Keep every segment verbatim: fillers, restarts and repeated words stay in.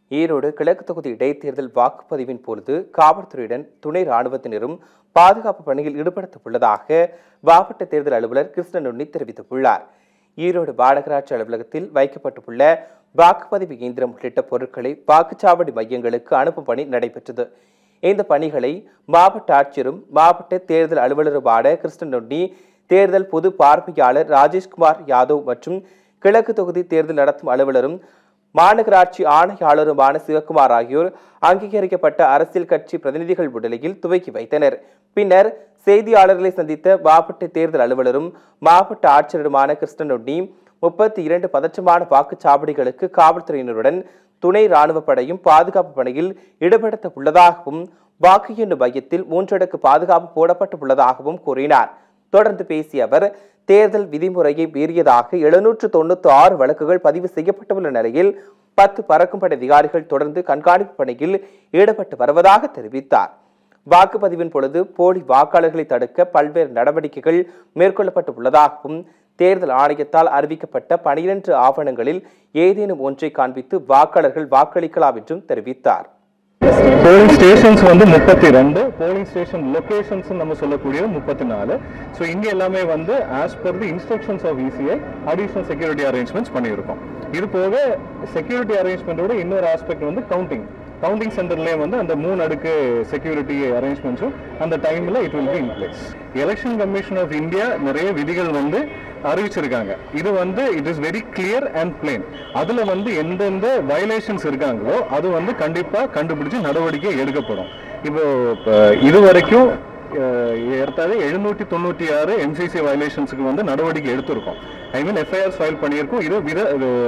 ஈரோடு கிழக்கு தொகுதி இடைத்தேர்தல் வாக்குப்பதிவின் பொழுது காவல்துறையுடன் துணை ராணுவத்தினரும் பாதுகாப்பு பணியில் ஈடுபடுத்தப்பட்டுள்ளதாக மாவட்ட தேர்தல் அலுவலர் கிருஷ்ணனுண்ணி தெரிவித்துள்ளார். ஈரோடு மாநகராட்சி அலுவலகத்தில் வைக்கப்பட்டுள்ள வாக்குப்பதிவு இயந்திரம் உள்ளிட்ட பொருட்களை வாக்குச்சாவடி மையங்களுக்கு அனுப்பும் பணி நடைபெற்றது. இந்த பணிகளை மாவட்ட ஆட்சியரும் மாவட்ட தேர்தல் அலுவலருமான கிருஷ்ணனுண்ணி, தேர்தல் பொது பார்வையாளர் ராஜேஷ்குமார் யாதவ் மற்றும் கிழக்கு தொகுதி தேர்தல் நடத்தும் அலுவலரும் மாநகராட்சி ஆணையாளருமான சிவக்குமார் ஆகியோர் அங்கீகரிக்கப்பட்ட அரசியல் கட்சி பிரதிநிதிகள் முன்னிலையில் துவக்கி வைத்தனர். பின்னர் செய்தியாளர்களை சந்தித்த மாவட்ட தேர்தல் அலுவலரும் மாவட்ட ஆட்சியருமான கிருஷ்ணனுண்ணி, முப்பத்தி இரண்டு பதற்றமான வாக்குச்சாவடிகளுக்கு காவல்துறையினருடன் துணை ராணுவ படையும் பாதுகாப்பு பணியில் ஈடுபடுத்த உள்ளதாகவும் வாக்கு எண்ணும் மையத்தில் மூன்றடுக்கு பாதுகாப்பு போடப்பட்டுள்ளதாகவும் கூறினார். தொடர்ந்து பேசிய அவர், தேர்தல் விதிமுறையை மீறியதாக எழுநூற்று தொண்ணூத்தி ஆறு வழக்குகள் பதிவு செய்யப்பட்டுள்ள நிலையில் பத்து பறக்கும் படை அதிகாரிகள் தொடர்ந்து கண்காணிப்பு பணியில் ஈடுபட்டு வருவதாக தெரிவித்தார். வாக்குப்பதிவின் பொழுது போலி வாக்காளர்களை தடுக்க பல்வேறு நடவடிக்கைகள் மேற்கொள்ளப்பட்டுள்ளதாகவும் தேர்தல் ஆணையத்தால் அறிவிக்கப்பட்ட பனிரெண்டு ஆவணங்களில் ஏதேனும் ஒன்றை காண்பித்து வாக்காளர்கள் வாக்களிக்கலாம் என்றும் தெரிவித்தார். போலிங் ஸ்டேஷன்ஸ் வந்து முப்பத்தி ரெண்டு, போலிங் ஸ்டேஷன் லொகேஷன்ஸ் நம்ம சொல்லக்கூடிய முப்பத்தி நாலு. ஸோ இங்க எல்லாமே வந்து as per the instructions of ECI additional security arrangements பண்ணியிருக்கோம். இது போக செக்யூரிட்டி அரேஞ்ச்மெண்டோட இன்னொரு ஆஸ்பெக்ட் வந்து கவுண்டிங் கவுண்டிங் சென்டர்லேயே வந்து அந்த மூணு அடுக்கு செக்யூரிட்டி அரேஞ்ச்மெண்ட்ஸும் அந்த டைமில் it will be in place. Election Commission of India நிறைய விதிகள் வந்து அறிவிச்சிருக்காங்க. இது வந்து it is very clear and plain. அதுல வந்து எந்தெந்த வயலேஷன்ஸ் இருக்காங்களோ அது வந்து கண்டிப்பா கண்டுபிடிச்சு நடவடிக்கை எடுக்கப்படும். இப்போ இது வரைக்கும் ஏற்கனவே எழுநூற்றி தொண்ணூற்றி ஆறு எம்சிசி வயலேஷன்ஸுக்கு வந்து நடவடிக்கை எடுத்திருக்கோம். ஐ மீன் எஃப்ஐஆர்ஸ் ஃபைல் பண்ணியிருக்கோம். இது with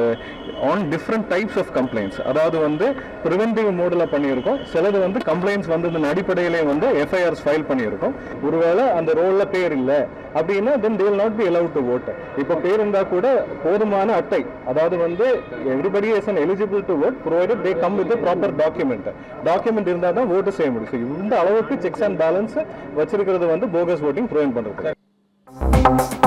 an different types of complaints, அதாவது வந்து ப்ரிவென்டிவ் மோடில் பண்ணியிருக்கோம். சிலது வந்து கம்ப்ளைண்ட்ஸ் வந்ததன் அடிப்படையிலே வந்து எஃப்ஐஆர்ஸ் ஃபைல் பண்ணியிருக்கோம். ஒருவேளை அந்த ரோலில் பேர் இல்லை அப்படின்னா then they will not be allowed to vote. இப்போ பேர் இருந்தால் கூட போதுமான அட்டை, அதாவது வந்து everybody is an eligible to vote provided they come with proper document document இருந்தால் தான் ஓட்டு செய்ய முடியும். இந்த அளவுக்கு செக்ஸ் அண்ட் பேலன்ஸ் வச்சிருக்கிறது வந்து போகஸ் ஓட்டிங் ப்ரிவென்ட் பண்ணுறது.